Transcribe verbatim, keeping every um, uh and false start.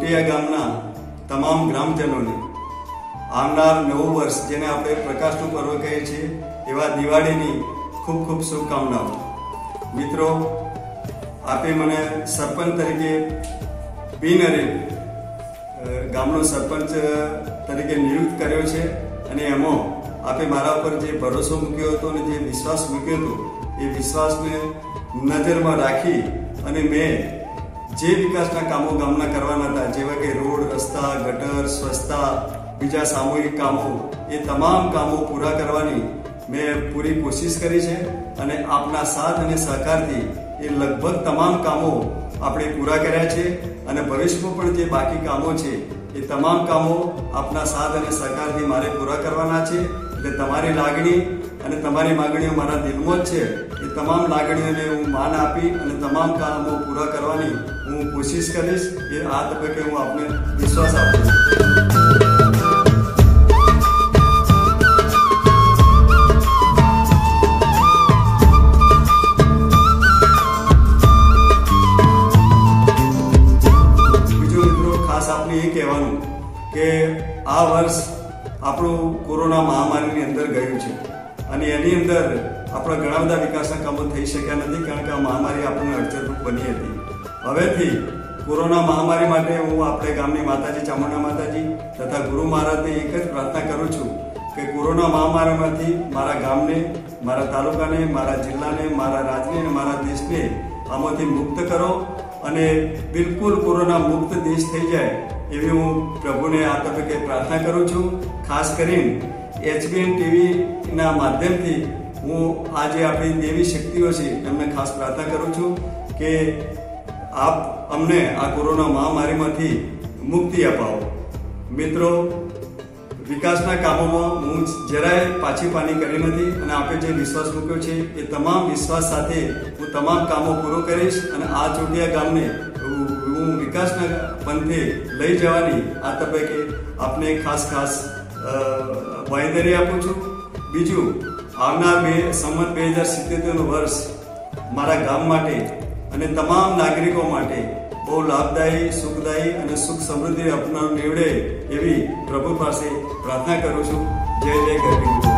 ચોટિયા ગામના તમામ ગ્રામજનોને આવનાર નવું વર્ષ જેને આપણે પ્રકાશનું પર્વ કહીએ છીએ એવા દિવાળીની ખૂબ ખૂબ શુભકામનાઓ। મિત્રો, આપે મને સરપંચ તરીકે બિનહરીફ ગામનો સરપંચ તરીકે નિયુક્ત કર્યો છે અને એમાં આપે મારા ઉપર જે ભરોસો મૂક્યો હતો અને જે વિશ્વાસ મૂક્યો હતો એ વિશ્વાસને નજરમાં રાખી અને મેં જે વિકાસના કામો ગામના કરવાના હતા, જેવા કે રોડ, રસ્તા, ગટર, સ્વચ્છતા, બીજા સામૂહિક કામો, એ તમામ કામો પૂરા કરવાની મેં પૂરી કોશિશ કરી છે અને આપના સાથ અને સહકારથી એ લગભગ તમામ કામો આપણે પૂરા કર્યા છે અને ભવિષ્યમાં પણ જે બાકી કામો છે એ તમામ કામો આપના સાથ અને સહકારથી મારે પૂરા કરવાના છે। એટલે તમારી લાગણી અને તમારી માગણીઓ મારા દિલમાં જ છે। એ તમામ લાગણીઓને હું માન આપી અને તમામ કામો પૂરા કરવાની હું કોશિશ કરીશ। એ આ તબક્કે હું આપને વિશ્વાસ આપું છું। કે આ વર્ષ આપણું કોરોના મહામારીની અંદર ગયું છે અને એની અંદર આપણા ઘણા બધા વિકાસના કામો થઈ શક્યા નથી, કારણ કે આ મહામારી આપણને અડચણરૂપ બની હતી। હવેથી કોરોના મહામારી માટે હું આપણે ગામની માતાજી ચામુંડા માતાજી તથા ગુરુ મહારાજને એક જ પ્રાર્થના કરું છું કે કોરોના મહામારીમાંથી મારા ગામને, મારા તાલુકાને, મારા જિલ્લાને, મારા રાજ્યને અને મારા દેશને આમાંથી મુક્ત કરો અને બિલકુલ કોરોના મુક્ત દેશ થઈ જાય એવી હું પ્રભુને આ તબક્કે પ્રાર્થના કરું છું। ખાસ કરીને એચબીએન ટીવીના માધ્યમથી હું આજે આપણી દેવી શક્તિઓ છે એમને ખાસ પ્રાર્થના કરું છું કે આપ અમને આ કોરોના મહામારીમાંથી મુક્તિ અપાવો। મિત્રો, વિકાસના કામોમાં હું જરાય પાછી પાની કરી નથી અને આપે જે વિશ્વાસ મૂક્યો છે એ તમામ વિશ્વાસ સાથે હું તમામ કામો પૂરો કરીશ અને આ ચોટિયા ગામને હું વિકાસના પંથે લઈ જવાની આ તબક્કે આપને ખાસ ખાસ બાંયધરી આપું છું। બીજું, આવનાર બે સંમત બે હજાર સિત્તેરનું વર્ષ મારા ગામ માટે અને તમામ નાગરિકો માટે બહુ લાભદાયી, સુખદાયી અને સુખ સમૃદ્ધિ આપનાર નીવડે એવી પ્રભુ પાસે પ્રાર્થના કરું છું। જય જય ગરવી।